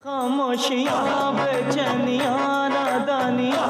खामोशियां बेचैनियां नादानियां।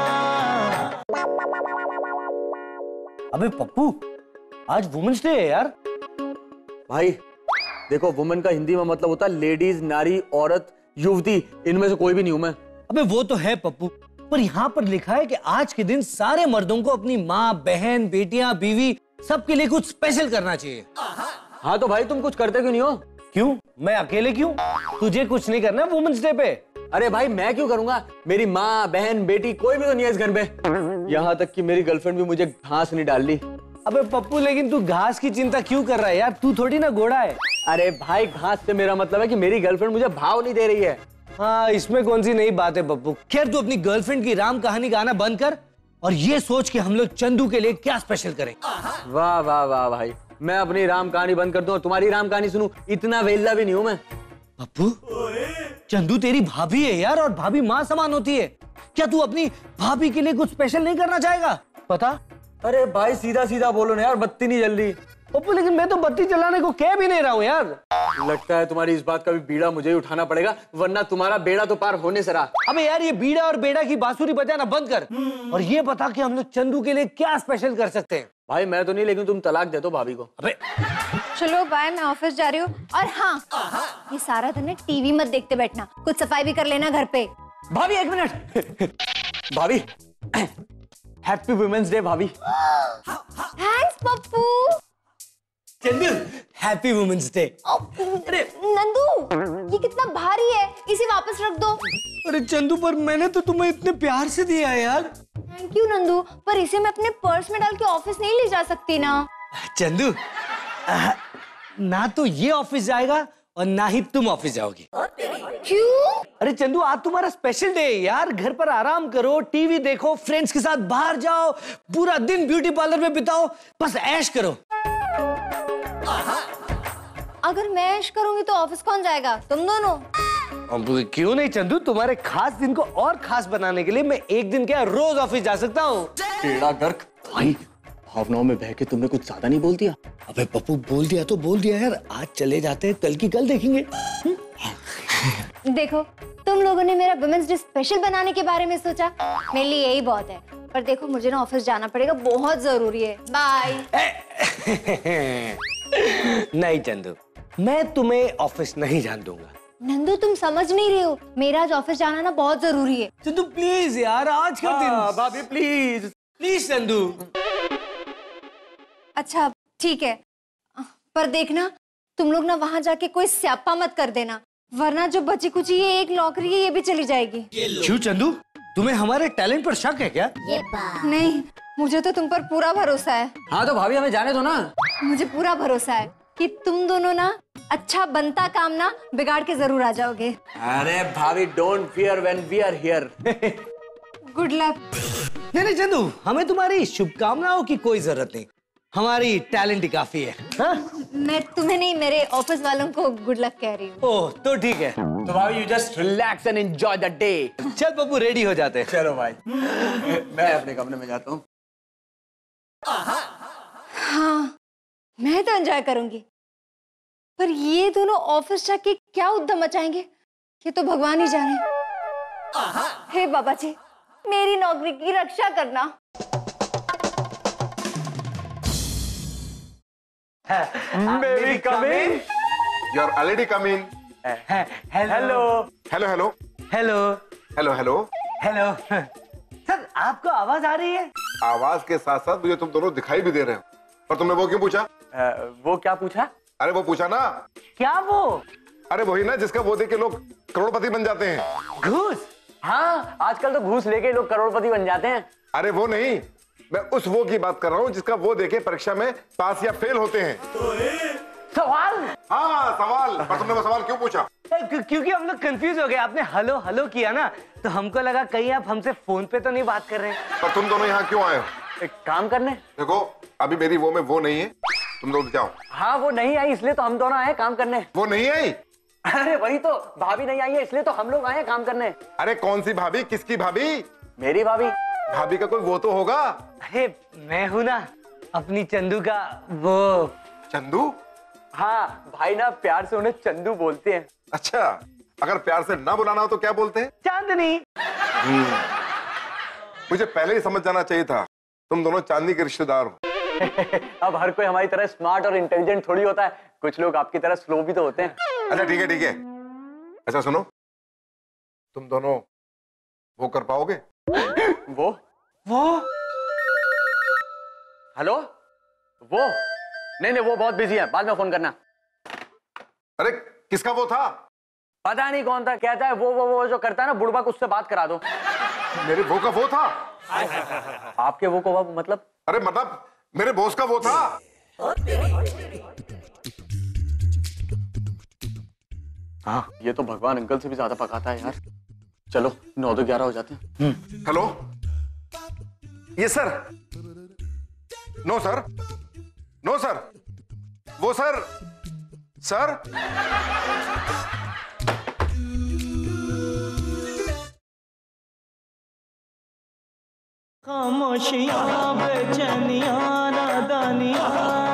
अबे पप्पू, आज वुमेन्स डे है यार। भाई देखो, वुमेन का हिंदी में मतलब होता है लेडीज, नारी, औरत, युवती। इनमें से कोई भी नहीं हूं मैं। अबे वो तो है पप्पू, पर यहाँ पर लिखा है कि आज के दिन सारे मर्दों को अपनी माँ, बहन, बेटियां, बीवी सबके लिए कुछ स्पेशल करना चाहिए। हाँ तो भाई तुम कुछ करते क्यों नहीं हो? क्यों? मैं अकेले क्यों? तुझे कुछ नहीं करना वुमेन्स डे पे? अरे भाई मैं क्यों करूंगा? मेरी माँ, बहन, बेटी कोई भी तो नहीं है इस घर में। यहाँ तक कि मेरी गर्लफ्रेंड भी मुझे घास नहीं डाल दी। अबे पप्पू, लेकिन तू घास की चिंता क्यों कर रहा है यार? तू थोड़ी ना घोड़ा है। अरे भाई घास से मेरा मतलब है कि मेरी गर्लफ्रेंड मुझे भाव नहीं दे रही है। हाँ, इसमें कौन सी नई बात है पप्पू। खैर, तू अपनी गर्लफ्रेंड की राम कहानी गाना बंद कर और ये सोच कि हम लोग चंदू के लिए क्या स्पेशल करें। वाह वाह वाह भाई, मैं अपनी राम कहानी बंद कर दूं और तुम्हारी राम कहानी सुनूं, इतना वेल्ला भी नहीं हूं मैं। पप्पू, चंदू तेरी भाभी है यार, और भाभी माँ समान होती है। क्या तू अपनी भाभी के लिए कुछ स्पेशल नहीं करना चाहेगा? पता? अरे भाई सीधा सीधा बोलो ना यार, बत्ती नहीं जल रही। पप्पू, लेकिन मैं तो बत्ती जलाने को कह भी नहीं रहा हूँ यार। लगता है तुम्हारी इस बात का भी बीड़ा मुझे ही उठाना पड़ेगा, वरना तुम्हारा बेड़ा तो पार होने से रहा। अबे यार, ये बीड़ा और बेड़ा की बांसुरी बजाना बंद कर और ये बता कि हम लोग चंदू के लिए क्या स्पेशल कर सकते हैं। भाई मैं तो नहीं, लेकिन तुम तलाक दे दो भाभी को। अबे चलो बाय, मैं ऑफिस जा रही हूँ। और हाँ, ये सारा दिन टीवी मत देखते बैठना, कुछ सफाई भी कर लेना घर पे। भाभी एक मिनट। भाभी हैप्पी वुमेन्स डे भाभी। Thanks Pappu. Chandu, happy women's day. अरे नंदू, ये कितना भारी है, इसे वापस रख दो। अरे चंदू, पर मैंने तो तुम्हें इतने प्यार से दिया है यार। थैंक यू नंदू, पर इसे मैं अपने पर्स में डाल के ऑफिस नहीं ले जा सकती ना। चंदू, ना तो ये ऑफिस जाएगा और ना ही तुम ऑफिस जाओगी। क्यों? अरे चंदू, आज तुम्हारा स्पेशल डे है यार। घर पर आराम करो, टीवी देखो, फ्रेंड्स के साथ बाहर जाओ, पूरा दिन ब्यूटी पार्लर में बिताओ, बस ऐश करो। अगर मैं ऐश करूंगी तो ऑफिस कौन जाएगा? तुम दोनों। अब क्यों नहीं चंदू, तुम्हारे खास दिन को और खास बनाने के लिए मैं एक दिन क्या रोज ऑफिस जा सकता हूँ। टेढ़ा गर्क। भाई भावनाओं में बह के तुमने कुछ ज्यादा नहीं बोल दिया? अबे पप्पू, बोल दिया तो बोल दिया यार। आज चले जाते हैं, कल की कल देखेंगे। देखो, तुम लोगों ने मेरा वुमेन्स डे स्पेशल बनाने के बारे में सोचा, मेरे लिए यही बहुत है। पर देखो, मुझे ना ऑफिस जाना पड़ेगा, बहुत जरूरी है। बाय। नहीं चंदू, मैं तुम्हें ऑफिस नहीं जाने दूंगा। नंदू, तुम समझ नहीं रहे हो, मेरा आज ऑफिस जाना ना बहुत जरूरी है। चंदू प्लीज यार, आज का दिन। भाभी प्लीज प्लीज चंदू। अच्छा ठीक है, पर देखना तुम लोग ना वहां जाके कोई स्यापा मत कर देना, वरना जो बची कुची ये एक नौकरी है ये भी चली जाएगी। क्यों चंदू, तुम्हें हमारे टैलेंट पर शक है क्या? नहीं, मुझे तो तुम पर पूरा भरोसा है। हाँ तो भाभी हमें जाने दो ना। मुझे पूरा भरोसा है कि तुम दोनों ना अच्छा बनता काम ना बिगाड़ के जरूर आ जाओगे। अरे भाभी don't fear when we are here. Good luck. नहीं चंदू, हमें तुम्हारी शुभकामनाओं की कोई जरूरत नहीं, हमारी टैलेंट ही काफी है। हाँ? मैं तुम्हें नहीं, मेरे ऑफिस वालों को गुड लक कह रही हूँ। ओह तो ठीक है। तो भाभी you just relax and enjoy the day. चल पप्पू, रेडी हो जाते हैं। चलो भाई, मैं अपने कमरे में जाता हूँ। हाँ, मैं तो एंजॉय करूंगी, पर ये दोनों ऑफिस जाके क्या उद्यम मचाएंगे ये तो भगवान ही जाने। हे बाबा जी, मेरी नौकरी की रक्षा करना। May we come in? You're already come in. Hello hello hello hello hello hello. Hello. Sir, आपको आवाज आ रही है? आवाज के साथ साथ मुझे तुम दोनों दिखाई भी दे रहे हो। और तुमने वो क्यों पूछा? वो क्या पूछा? अरे वो पूछा ना। क्या वो? अरे वही ना जिसका वो देख के लोग करोड़पति बन जाते हैं। घूस? हाँ, आजकल तो घूस लेके लोग करोड़पति बन जाते हैं। अरे वो नहीं, मैं उस वो की बात कर रहा हूँ जिसका वो देखे परीक्षा में पास या फेल होते हैं। सवाल? हाँ सवाल। पर तुमने वो सवाल क्यों पूछा? क्योंकि हम लोग कंफ्यूज हो गए। आपने हेलो हेलो किया ना, तो हमको लगा कहीं आप हमसे फोन पे तो नहीं बात कर रहे हैं। पर तुम दोनों यहाँ क्यों आए हो? एक काम करने। देखो अभी मेरी वो में वो नहीं है, तुम लोग जाओ। हाँ वो नहीं आई इसलिए तो हम दोनों आए काम करने। वो नहीं आई? अरे वही तो, भाभी नहीं आई है इसलिए तो हम लोग आए काम करने। अरे कौन सी भाभी? किसकी भाभी? मेरी भाभी। भाभी का कोई वो तो होगा। अरे मैं हूं ना, अपनी चंदू का वो। चंदू? हाँ भाई ना प्यार से उन्हें चंदू बोलते हैं। अच्छा, अगर प्यार से ना बुलाना हो तो क्या बोलते हैं? चांदनी। मुझे पहले ही समझ जाना चाहिए था, तुम दोनों चांदनी के रिश्तेदार हो। अब हर कोई हमारी तरह स्मार्ट और इंटेलिजेंट थोड़ी होता है, कुछ लोग आपकी तरह स्लो भी तो होते हैं। अच्छा ठीक है ठीक है। अच्छा सुनो, तुम दोनों वो कर पाओगे? वो हेलो, वो नहीं वो बहुत बिजी है, बाद में फोन करना। अरे किसका वो था? पता नहीं कौन था, कहता है वो जो करता है ना बुड़बक, उससे बात करा दो। मेरे वो का वो था? आपके वो को मतलब? अरे मतलब मेरे बॉस का वो था। हाँ, ये तो भगवान अंकल से भी ज्यादा पकाता है यार। चलो 9 तो 11 हो जाते हैं। हेलो, ये sir. No sir, no sir, वो सर खामोशियां बेचैनियां नादानियां।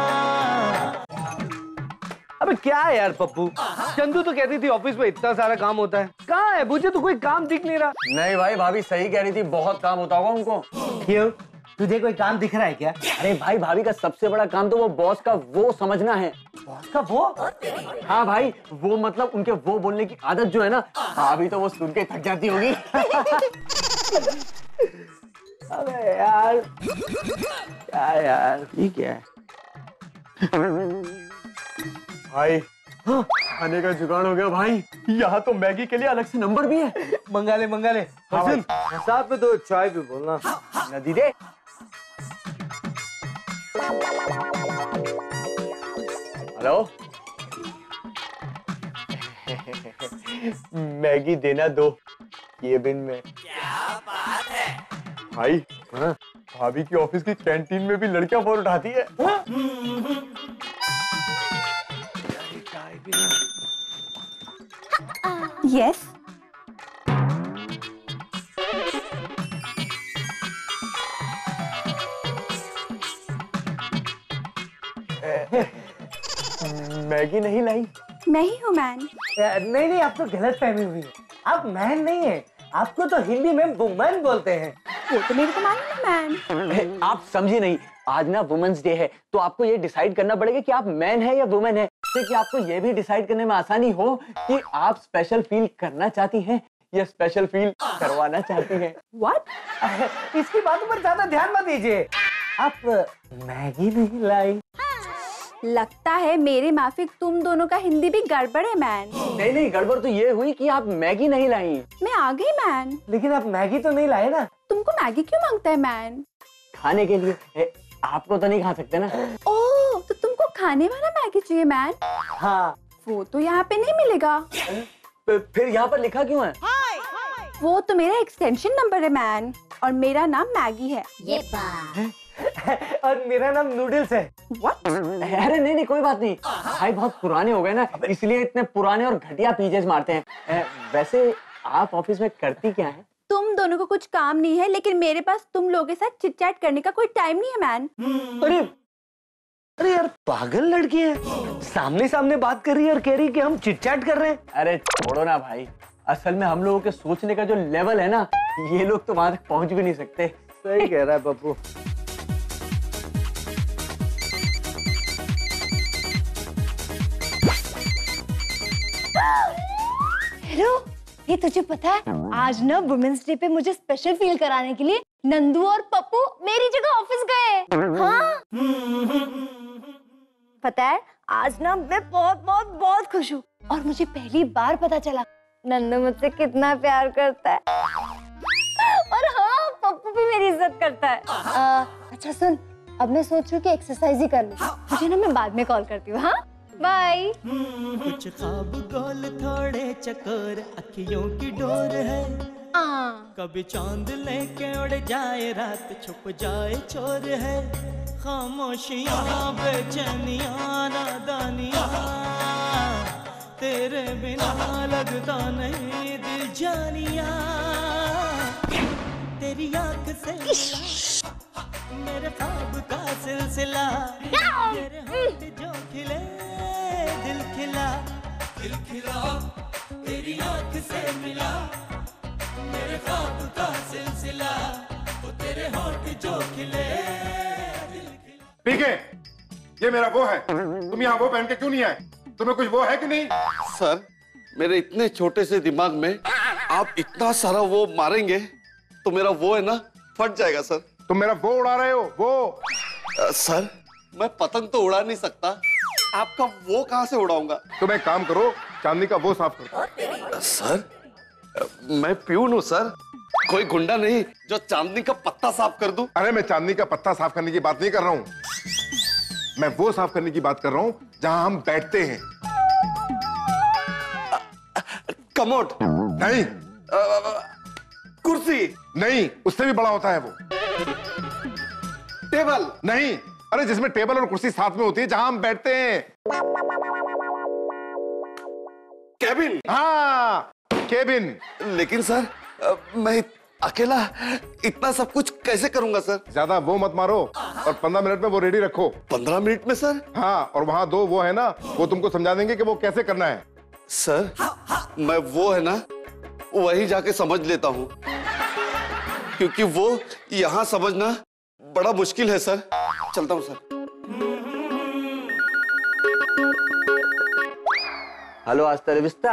अबे क्या है यार पप्पू, चंदू तो कहती थी ऑफिस में इतना सारा काम होता है, कहाँ है? मुझे तो कोई काम दिख नहीं रहा। नहीं भाई, भाभी सही कह रही थी, बहुत काम होता होगा उनको। क्यों, तुझे कोई काम दिख रहा है क्या? अरे भाई, भाभी का सबसे बड़ा काम तो वो बॉस का वो समझना है। बॉस का वो? हाँ भाई, वो मतलब उनके वो बोलने की आदत जो है ना, भाभी तो वो सुन के थक जाती होगी। अबे यार क्या यार, ये क्या है? भाई खाने का जुगाड़ हो गया भाई, यहाँ तो मैगी के लिए अलग से नंबर भी है। मंगा ले। हाँ सुन, साथ में तो चाय भी बोलना। नदी दे। हेलो, मैगी देना 2 ये बिन में। क्या बात है भाई? हाँ? भाभी की ऑफिस की कैंटीन में भी लड़कियां फोन उठाती है। हाँ? यस। मैगी नहीं लाई? मैं ही हूँ मैन। नहीं, आप तो गलत फहमी हुई है। आप मैन नहीं है, आपको तो हिंदी में वुमन बोलते हैं। वो तो मेरे को मालूम है मैन। आप समझी नहीं, आज ना वुमेन्स डे है, तो आपको ये डिसाइड करना पड़ेगा कि आप मैन है या वुमेन है, कि आपको ये भी डिसाइड करने में आसानी हो कि आप स्पेशल फील करना चाहती हैं या स्पेशल फील करवाना चाहती हैं। व्हाट? इसकी बातों पर ज्यादा ध्यान मत दीजिए। आप मैगी नहीं लाई? लगता है मेरे माफिक तुम दोनों का हिंदी भी गड़बड़ है मैन। नहीं, गड़बड़ तो ये हुई कि आप मैगी नहीं लाई। मैं आ गई मैन। लेकिन आप मैगी तो नहीं लाए ना? तुमको मैगी क्यों मांगता है मैन? खाने के लिए। आपको तो नहीं खा सकते ना। ओह, तो तुमको खाने वाला मैगी चाहिए मैन? हाँ। वो तो यहाँ पे नहीं मिलेगा। फिर यहाँ पर लिखा क्यों है? वो तो मेरा एक्सटेंशन नंबर है मैन, और मेरा नाम मैगी है। और मेरा नाम नूडल्स है। What? अरे नहीं, कोई बात नहीं भाई, बहुत पुराने हो गए ना, इसलिए इतने पुराने और घटिया पीजेस मारते हैं। वैसे आप ऑफिस में करती क्या है? तुम दोनों को कुछ काम नहीं है, लेकिन मेरे पास तुम लोगों के साथ चिट चैट करने का कोई टाइम नहीं है मैन। अरे यार, पागल लड़की है, सामने बात कर रही है और कह रही है कि हम चिट चैट कर रहे हैं। अरे छोड़ो ना भाई, असल में हम लोगों के सोचने का जो लेवल है ना, ये लोग तो वहां तक पहुंच भी नहीं सकते। सही कह रहा है पप्पू। हेलो, ये तुझे पता है आज ना वुमेन्स डे पे मुझे स्पेशल फील कराने के लिए नंदू और पप्पू मेरी जगह ऑफिस गए। हाँ, पता है आज ना मैं बहुत खुश हूँ, और मुझे पहली बार पता चला नंदू मुझसे कितना प्यार करता है, और हाँ पप्पू भी मेरी इज्जत करता है। अच्छा सुन, अब मैं सोच रही हूँ कि एक्सरसाइज ही कर लूँ, मुझे ना मैं बाद में कॉल करती हूँ। हाँ बाय। कुछ ख्वाब गोल थोड़े चकोर अखियों की डोर है, कभी चांद लेके उड़ जाए रात छुप जाए चोर है, खामोशियां बेचैनियां नादानियां, तेरे बिना लगता नहीं दिल जानिया, तेरी आंख से मेरे ख्वाब का सिलसिला, तेरे होंठ जो खिले दिल खिला, दिल खिला तेरी आंख से मिला, मेरे ख्वाब का सिलसिला, वो तेरे होंठ जो खिले दिल खिला। पीके, ये मेरा वो है, तुम यहाँ वो पहन के क्यों नहीं आए? तुम्हें कुछ वो है कि नहीं? सर, मेरे इतने छोटे से दिमाग में आप इतना सारा वो मारेंगे तो मेरा वो है ना फट जाएगा सर। तुम मेरा वो उड़ा रहे हो? वो सर, मैं पतंग तो उड़ा नहीं सकता, आपका वो कहां से उड़ाऊंगा? तुम एक काम करो, चांदनी का वो साफ करो। सर, मैं प्यून हूँ सर, कोई गुंडा नहीं जो चांदनी का पत्ता साफ कर दूं। अरे मैं चांदनी का पत्ता साफ करने की बात नहीं कर रहा हूँ, मैं वो साफ करने की बात कर रहा हूँ जहां हम बैठते हैं। कमोड नहीं, कुर्सी नहीं, उससे भी बड़ा होता है वो। टेबल नहीं, अरे जिसमें टेबल और कुर्सी साथ में होती है, जहां हम बैठते हैं। कैबिन। हाँ, केबिन। लेकिन सर, मैं अकेला इतना सब कुछ कैसे करूंगा सर? ज्यादा वो मत मारो और 15 मिनट में वो रेडी रखो। 15 मिनट में सर? हाँ, और वहां दो वो है ना, वो तुमको समझा देंगे कि वो कैसे करना है। सर, मैं वो है ना वही जाके समझ लेता हूँ, क्योंकि वो यहाँ समझना बड़ा मुश्किल है सर। चलता हूँ सर। हेलो आस्ता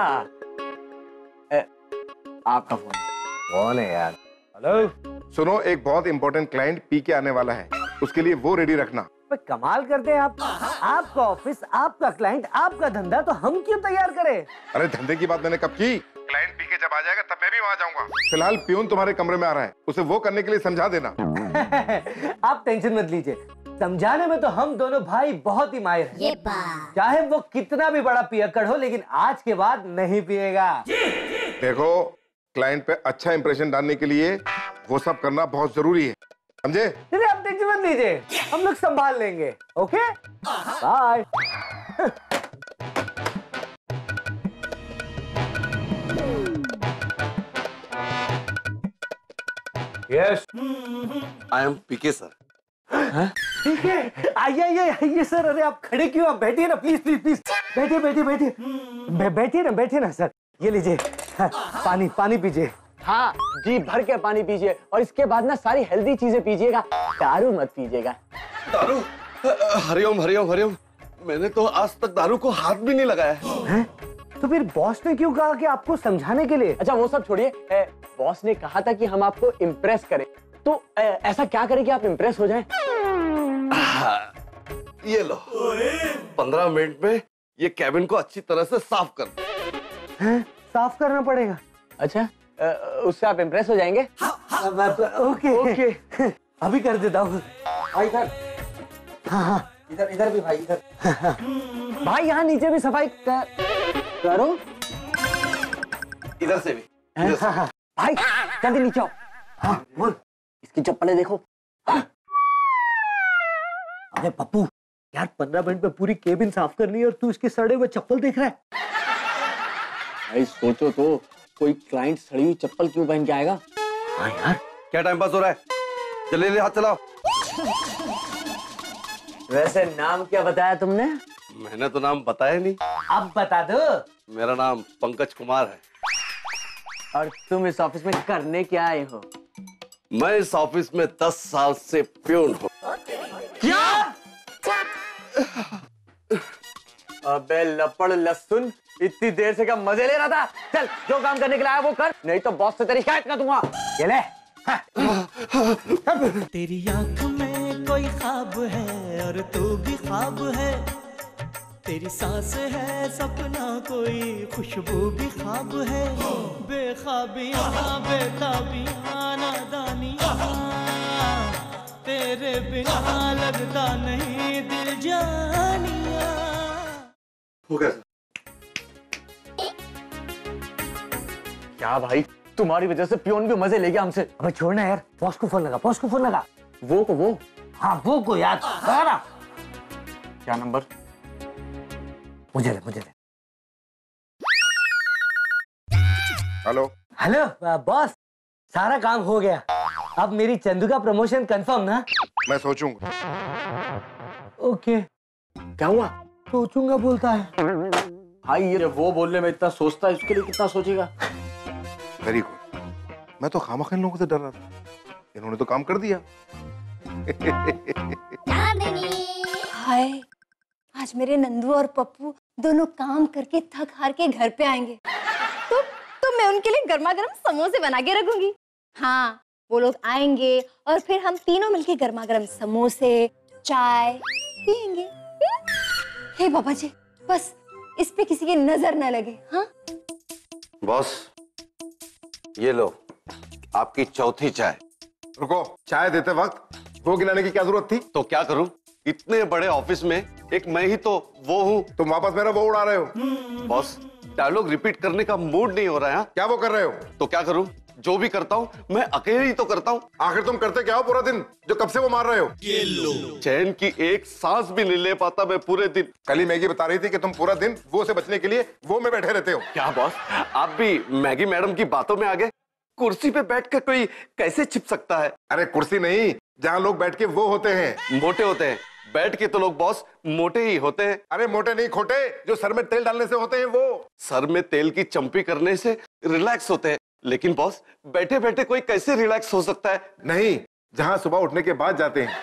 आपका फोन। कौन है यार? हेलो। सुनो, एक बहुत इंपॉर्टेंट क्लाइंट पी के आने वाला है, उसके लिए वो रेडी रखना। कमाल करते हैं आप। आपका ऑफिस, आपका क्लाइंट, आपका धंधा, तो हम क्यों तैयार करें? अरे धंधे की बात मैंने कब की? क्लाइंट पी के जब आ जाएगा तब मैं भी वहां जाऊंगा। फिलहाल प्यून तुम्हारे कमरे में आ रहा है, उसे वो करने के लिए समझा देना। आप टेंशन मत लीजिए, समझाने में तो हम दोनों भाई बहुत ही माहिर हैं। चाहे वो कितना भी बड़ा पियक्कड़ हो, लेकिन आज के बाद नहीं पिएगा। देखो, क्लाइंट पे अच्छा इंप्रेशन डालने के लिए वो सब करना बहुत जरूरी है, समझे? चलिए आप टेंशन मत लीजिए, हम लोग संभाल लेंगे। Okay, bye. Yes, I am PK sir. ठीक है, आइए सर। अरे आप खड़े क्यों? आप बैठिए ना, प्लीज प्लीज प्लीज। बैठिए ना सर। ये लीजिए, पानी पीजिए। हाँ जी, भर के पानी पीजिए और इसके बाद ना सारी हेल्दी चीजें पीजिएगा, दारू मत पीजिएगा। दारू? हरिओम हरिओम हरिओम, मैंने तो आज तक दारू को हाथ भी नहीं लगाया है। तो फिर बॉस ने क्यों कहा कि आपको समझाने के लिए? अच्छा वो सब छोड़िए, बॉस ने कहा था कि हम आपको इम्प्रेस करें, तो ऐसा क्या करें कि आप इम्प्रेस हो जाएं? ये लो, 15 मिनट में ये कैबिन को अच्छी तरह से साफ कर दो। साफ करना पड़ेगा? अच्छा, उससे आप इम्प्रेस हो जाएंगे? ओके, अभी कर देता हूँ। इधर, हाँ, इधर भी भाई, इधर। भाई यहाँ नीचे भी सफाई करो। इधर से भी। हाँ, भाई जल्दी नीचे आओ। हाँ, बोल। इसकी चप्पलें देखो। अरे पप्पू, यार 15 मिनट में पूरी केबिन साफ करनी है और तू इसके सड़े हुए चप्पल देख रहा है? भाई सोचो तो, कोई क्लाइंट सड़ी हुई चप्पल क्यों पहन के आएगा? हाँ यार, क्या टाइम पास हो रहा है? जल्दी हाथ चलाओ। वैसे नाम क्या बताया तुमने? मैंने तो नाम बताया नहीं। अब बता दो। मेरा नाम पंकज कुमार है। और तुम इस ऑफिस में करने क्या आए हो? मैं इस ऑफिस में 10 साल से प्यून हूँ। क्या? अबे लपड़ लस्सुन, इतनी देर से क्या मजे ले रहा था? चल, जो काम करने के लिए आया वो कर, नहीं तो बॉस से तेरी शिकायत कर दूंगा। ये ले। तेरी आंख में कोई ख्वाब है और तू भी ख्वाब है, तेरी सांस है सपना कोई, खुशबू भी ख्वाब है, बेख्वाबियां बेताबियां नादानियां, तेरे बिना लगता नहीं दिल जानिया। हो गया। क्या भाई, तुम्हारी वजह से पियोन भी मजे ले गया हमसे। अबे छोड़ना यार, बॉस को फोन लगा, बॉस को फोन लगा। वो हाँ, वो को याद ना। क्या नंबर? मुझे दे। हेलो बॉस, सारा काम हो गया, अब मेरी चंदू का प्रमोशन कंफर्म ना? मैं सोचूंगा। ओके। क्या हुआ? सोचूंगा बोलता है। भाई ये वो बोलने में इतना सोचता है, इसके लिए कितना सोचेगा। Very good. मैं तो खामखा इन लोगों से डर रहा था, इन्होंने तो काम कर दिया। हाय, आज मेरे नंदू और पप्पू दोनों काम करके थक हार के घर पे आएंगे, तो मैं उनके लिए गर्मा गर्म समोसे बना के रखूंगी। हाँ, वो लोग आएंगे और फिर हम तीनों मिलके गर्मा गर्म समोसे चाय पियेंगे। हे बाबा जी, बस इस पे किसी की नजर न लगे। हाँ बॉस, ये लो आपकी चौथी चाय। रुको, चाय देते वक्त वो गिनाने की क्या जरूरत थी? तो क्या करूं, इतने बड़े ऑफिस में एक मैं ही तो वो हूं। तुम वापस मेरा वो उड़ा रहे हो। बॉस, डायलॉग रिपीट करने का मूड नहीं हो रहा है। क्या वो कर रहे हो? तो क्या करूं, जो भी करता हूं मैं अकेले ही तो करता हूं। आखिर तुम करते क्या हो पूरा दिन, जो कब से वो मार रहे हो? ये लो, चैन की एक सांस भी नहीं ले पाता मैं पूरे दिन। कल ही मैगी बता रही थी कि तुम पूरा दिन वो से बचने के लिए वो में बैठे रहते हो। क्या बॉस, आप भी मैगी मैडम की बातों में आ गए? कुर्सी पे बैठकर कोई कैसे छिप सकता है? अरे कुर्सी नहीं, जहाँ लोग बैठ के वो होते हैं, मोटे होते हैं। बैठ के तो लोग बॉस मोटे ही होते हैं। अरे मोटे नहीं, खोटे, जो सर में तेल डालने से होते हैं वो। सर में तेल की चंपी करने से रिलैक्स होते हैं, लेकिन बॉस बैठे बैठे कोई कैसे रिलैक्स हो सकता है? नहीं, जहाँ सुबह उठने के बाद जाते हैं।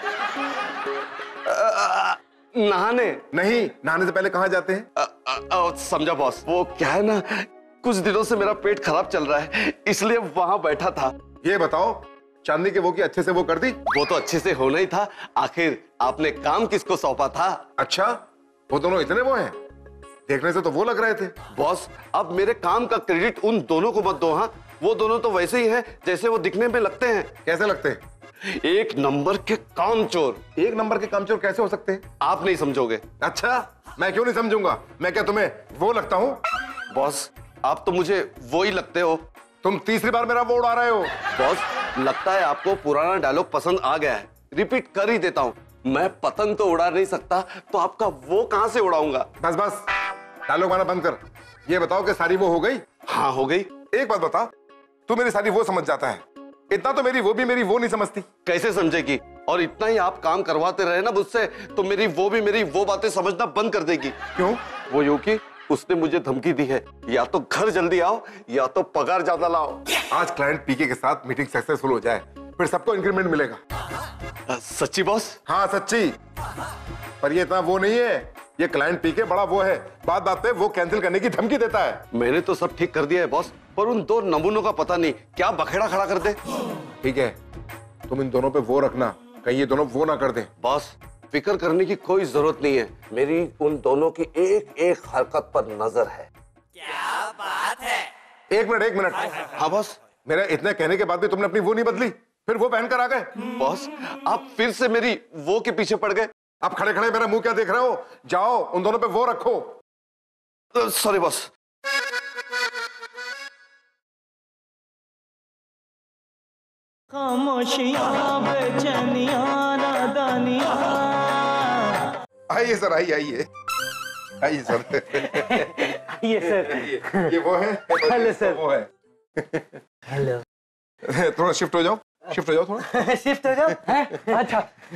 नहाने? नहीं, नहाने से पहले कहाँ जाते हैं? समझा बॉस, वो क्या है ना, कुछ दिनों से मेरा पेट खराब चल रहा है, इसलिए वहां बैठा था। ये बताओ, चांदी के वो की अच्छे से वो कर दी? वो तो अच्छे से होना ही था, आखिर आपने काम किसको सौंपा था? अच्छा, वो दोनों इतने वो हैं? देखने से तो वो लग रहे थे। बॉस, अब मेरे काम का क्रेडिट उन दोनों को मत दो। हाँ, वो दोनों तो वैसे ही हैं जैसे वो दिखने में लगते हैं। कैसे लगते हैं? एक नंबर के कामचोर। एक नंबर के कामचोर कैसे हो सकते हैं? आप नहीं समझोगे। अच्छा, मैं क्यों नहीं समझूंगा? मैं क्या तुम्हें वो लगता हूँ? बॉस, आप तो मुझे वो ही लगते हो। तुम तीसरी बार मेरा वो उड़ा रहे हो। बॉस, लगता है आपको पुराना डायलॉग पसंद आ गया है, रिपीट कर ही देता हूँ। मैं पतंग तो उड़ा नहीं सकता, तो आपका वो कहां से उड़ाऊंगा? बस बस, डायलॉग माना बंद कर। ये बताओ कि सारी वो हो गई? हाँ, हो गई। एक बात बता, तू मेरी सारी वो समझ जाता है, इतना तो मेरी वो भी मेरी वो नहीं समझती। कैसे समझेगी? और इतना ही आप काम करवाते रहे ना मुझसे, तो मेरी वो भी मेरी वो बातें समझना बंद कर देगी। क्यों? वो यूं कि उसने मुझे धमकी दी है, या तो घर जल्दी आओ या तो पगार ज्यादा लाओ। आज क्लाइंट पीके के साथ मीटिंग सक्सेसफुल हो जाए, फिर सबको इंक्रीमेंट मिलेगा। सच्ची बॉस? हाँ सच्ची, पर ये इतना वो नहीं है। ये क्लाइंट पीके बड़ा वो है, बात बात पे वो कैंसिल करने की धमकी देता है। मैंने तो सब ठीक कर दिया है बॉस, पर उन दो नमूनों का पता नहीं क्या बखेड़ा खड़ा कर दे। ठीक है, तुम इन दोनों पे वो रखना, कहीं ये दोनों वो ना कर दे। बॉस, फिक्र करने की कोई जरूरत नहीं है, मेरी उन दोनों की एक एक हरकत पर नजर है। क्या बात है? एक मिनट। हाँ बॉस। मेरा इतने कहने के बाद भी तुमने अपनी वो नहीं बदली, फिर वो पहनकर आ गए। बॉस, आप फिर से मेरी वो के पीछे पड़ गए। अब खड़े खड़े मेरा मुंह क्या देख रहे हो? जाओ उन दोनों पे वो रखो। Sorry boss. खामोशियां बेचैनियां नादानियां। आइए सर, आइए सर। ये सर, ये वो है। Hello sir. वो है। हेलो। थोड़ा शिफ्ट हो जाओ थोड़ा। शिफ्ट हो जाओ। अच्छा,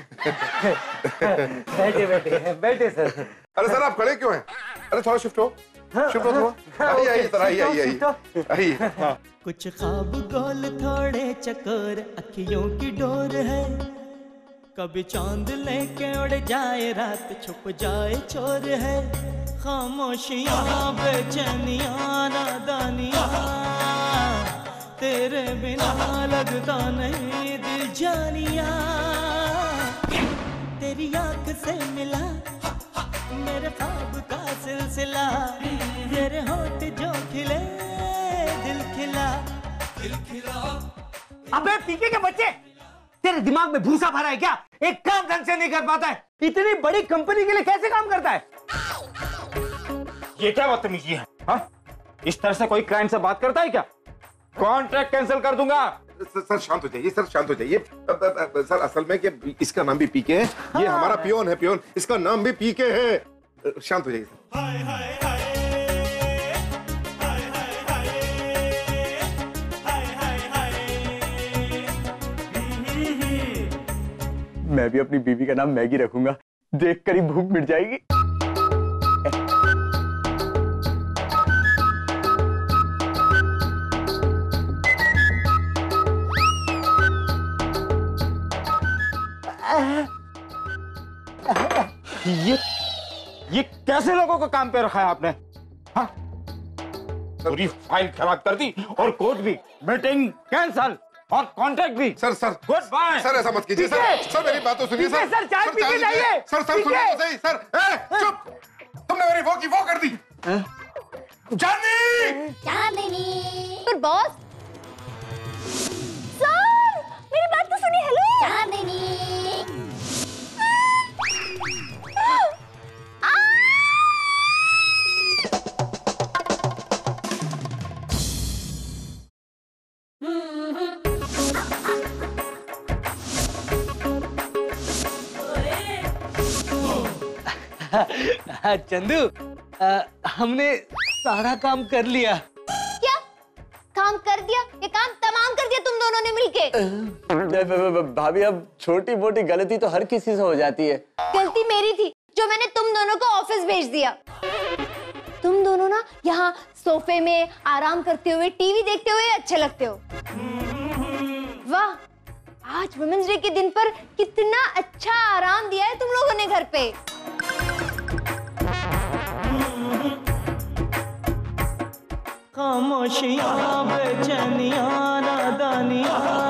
बैठे सर। अरे सर, आप खड़े क्यों हैं? अरे थोड़ा शिफ्ट हो थोड़ा। आइए सर, आइए। कुछ ख्वाब गोल थोड़े चकोर, अखियों की डोर है। कभी चांद लेके उड़ जाए रात, छुप जाए चोर है। खामोशियां बेचैनियां नादानियां, तेरे बिना लगता नहीं दिल जानिया। तेरी आंख से मिला मेरे ख्वाब का सिलसिला, तेरे होठ जो खिले दिल खिला। अबे पीके के बच्चे, तेरे दिमाग में भूसा भरा है क्या? एक काम ढंग से नहीं कर पाता है, इतनी बड़ी कंपनी के लिए कैसे काम करता है? ये क्या बदतमीजी है? हाँ? इस तरह से कोई क्लाइंट से बात करता है क्या? कॉन्ट्रैक्ट कैंसिल कर दूंगा। सर शांत हो जाइए, सर असल में कि इसका नाम भी पीके है। हाँ। ये हमारा पियोन है, पियोन, इसका नाम भी पीके है। शांत हो जाइए सर। मैं भी अपनी बीवी का नाम मैगी रखूंगा, देखकर ही भूख मिट जाएगी। ये कैसे लोगों को काम पे रखा है आपने? हाँ? पूरी फाइल खराब कर दी और कोर्ट भी, मीटिंग कैंसल और कॉन्ट्रैक्ट भी। Sir good bye. सर ऐसा मत कीजिए सर मेरी बात तो सुनिए सर। सर चाय पी के जाइए। सर सुनिए तो सही सर। चुप, तुमने मेरी वो की वो कर दी। चांदनी। पर बॉस सर मेरी बात तो सुनिए। हेलो चांदनी। चंदू, हमने सारा काम कर लिया। क्या काम कर दिया? ये काम तमाम कर दिया तुम दोनों ने मिलके। भाभी अब छोटी मोटी गलती तो हर किसी से हो जाती है। गलती मेरी थी जो मैंने तुम दोनों को ऑफिस भेज दिया। तुम दोनों ना यहाँ सोफे में आराम करते हुए टीवी देखते हुए अच्छे लगते हो। वाह, आज वुमेन्स डे के दिन पर कितना अच्छा आराम दिया है तुम लोगों ने घर पे। खामोशियां बेचैनियां नादानियां